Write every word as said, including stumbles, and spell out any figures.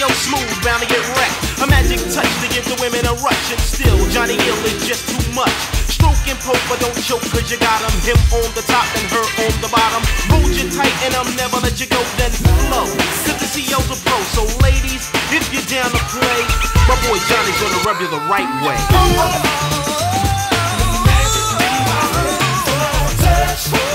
C O smooth, bound to get wrecked. A magic touch to give the women a rush. And still, Johnny Gill is just too much. Stroking poke, but don't choke, cause you got him. Him on the top and her on the bottom. Hold you tight and I'll never let you go, then flow. Cause the C O's a pro, so ladies, if you're down to play, my boy Johnny's gonna rub you the right way. Touch.